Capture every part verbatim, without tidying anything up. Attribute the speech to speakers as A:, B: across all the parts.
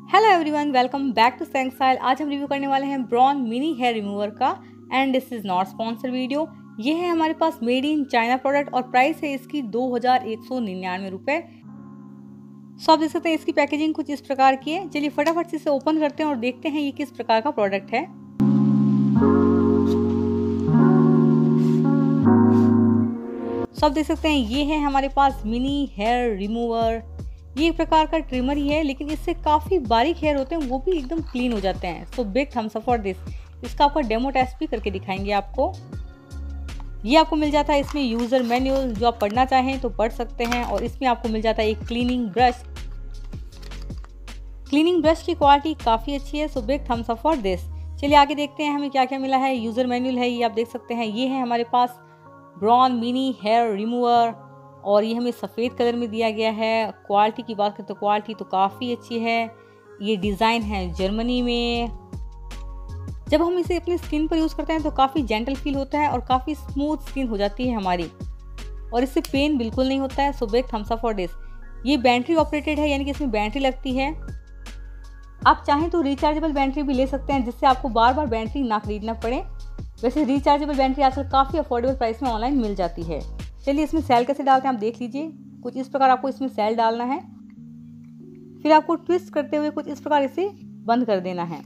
A: Hello everyone, welcome back to Sang style. आज हम review करने वाले हैं ब्रॉन मिनी हेयर रिमूवर का and this is not sponsor video. ये है हमारे पास मेड इन चाइना प्रोडक्ट और प्राइस है इसकी दो हजार एक सौ निन्यानवे रुपये। सो आप देख सकते हैं इसकी पैकेजिंग कुछ इस प्रकार की है। चलिए फटाफट से इसे ओपन करते हैं और देखते हैं ये किस प्रकार का प्रोडक्ट है। सो आप देख सकते हैं ये है हमारे पास मिनी हेयर रिमूवर। ये एक प्रकार का ट्रिमर ही है, लेकिन इससे काफ़ी बारीक हेयर होते हैं, वो भी एकदम क्लीन हो जाते हैं। So big thumbs up for this. इसका आपका डेमो टेस्ट भी करके दिखाएंगे आपको। ये आपको मिल जाता है इसमें यूज़र मैनुअल, जो आप पढ़ना चाहें तो पढ़ सकते हैं। और इसमें आपको मिल जाता है एक क्लीनिंग ब्रश। क्लीनिंग ब्रश की क्वालिटी काफ़ी अच्छी है। So big thumbs up for this. चलिए आगे देखते हैं हमें क्या क्या मिला है। यूज़र मैनुअल है, ये आप देख सकते हैं। ये है हमारे पास ब्रॉन मिनी हेयर रिमूवर और ये हमें सफ़ेद कलर में दिया गया है। क्वालिटी की बात करें तो क्वालिटी तो काफ़ी अच्छी है। ये डिज़ाइन है जर्मनी में। जब हम इसे अपनी स्किन पर यूज़ करते हैं तो काफ़ी जेंटल फील होता है और काफ़ी स्मूथ स्किन हो जाती है हमारी, और इससे पेन बिल्कुल नहीं होता है। So big thumbs up for this. ये बैटरी ऑपरेटेड है, यानी कि इसमें बैटरी लगती है। आप चाहें तो रिचार्जेबल बैटरी भी ले सकते हैं, जिससे आपको बार बार बैटरी ना खरीदना पड़े। वैसे रिचार्जेबल बैटरी आजकल काफ़ी अफोर्डेबल प्राइस में ऑनलाइन मिल जाती है। चलिए इसमें सेल कैसे डालते हैं आप देख लीजिए। कुछ इस प्रकार आपको इसमें सेल डालना है, फिर आपको ट्विस्ट करते हुए कुछ इस प्रकार इसे बंद कर देना है।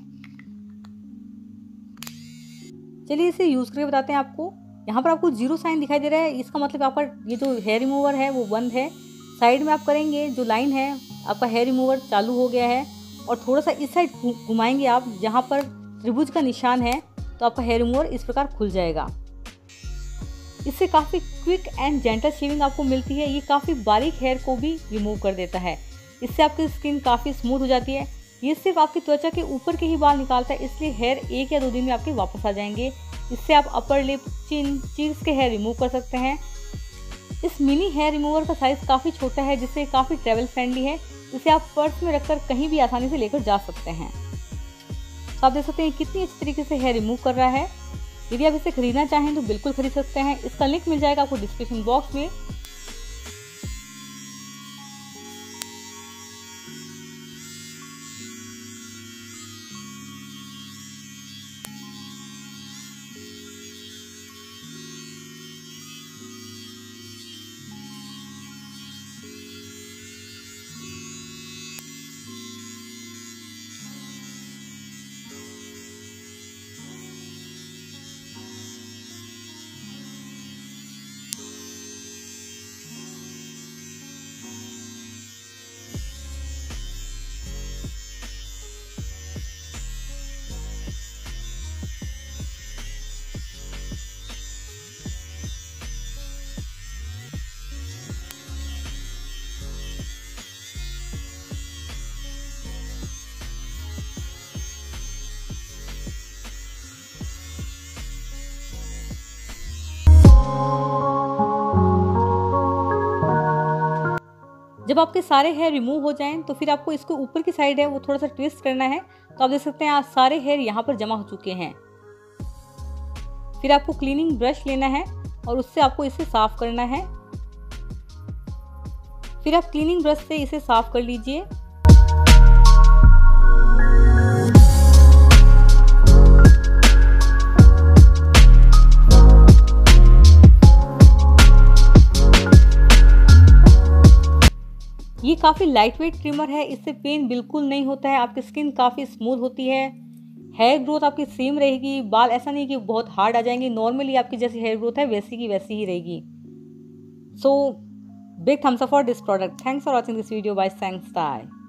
A: चलिए इसे यूज़ करके बताते हैं आपको। यहाँ पर आपको जीरो साइन दिखाई दे रहा है, इसका मतलब आपका ये जो हेयर रिमूवर है वो बंद है। साइड में आप करेंगे जो लाइन है, आपका हेयर रिमूवर चालू हो गया है। और थोड़ा सा इस साइड घुमाएंगे आप, जहाँ पर त्रिभुज का निशान है, तो आपका हेयर रिमूवर इस प्रकार खुल जाएगा। इससे काफ़ी क्विक एंड जेंटल शेविंग आपको मिलती है। ये काफ़ी बारीक हेयर को भी रिमूव कर देता है। इससे आपकी स्किन काफ़ी स्मूथ हो जाती है। ये सिर्फ आपकी त्वचा के ऊपर के ही बाल निकालता है, इसलिए हेयर एक या दो दिन में आपके वापस आ जाएंगे। इससे आप अपर लिप, चिन, चीक्स के हेयर रिमूव कर सकते हैं। इस मिनी हेयर रिमूवर का साइज़ काफ़ी छोटा है, जिससे काफ़ी ट्रैवल फ्रेंडली है। इसे आप पर्स में रखकर कहीं भी आसानी से लेकर जा सकते हैं। तो आप देख सकते हैं कितनी अच्छी तरीके से हेयर रिमूव कर रहा है। यदि आप इसे खरीदना चाहें तो बिल्कुल खरीद सकते हैं। इसका लिंक मिल जाएगा आपको डिस्क्रिप्शन बॉक्स में। जब आपके सारे हेयर रिमूव हो जाएं तो फिर आपको इसको ऊपर की साइड है वो थोड़ा सा ट्विस्ट करना है। तो आप देख सकते हैं आज सारे हेयर यहाँ पर जमा हो चुके हैं। फिर आपको क्लीनिंग ब्रश लेना है और उससे आपको इसे साफ करना है। फिर आप क्लीनिंग ब्रश से इसे साफ कर लीजिए। ये काफ़ी लाइट वेट ट्रिमर है, इससे पेन बिल्कुल नहीं होता है। आपकी स्किन काफ़ी स्मूथ होती है। हेयर ग्रोथ आपकी सेम रहेगी। बाल ऐसा नहीं कि बहुत हार्ड आ जाएंगे, नॉर्मली आपकी जैसी हेयर ग्रोथ है वैसी की वैसी ही रहेगी। So big thumbs up for this product. Thanks for watching this video bye sang style.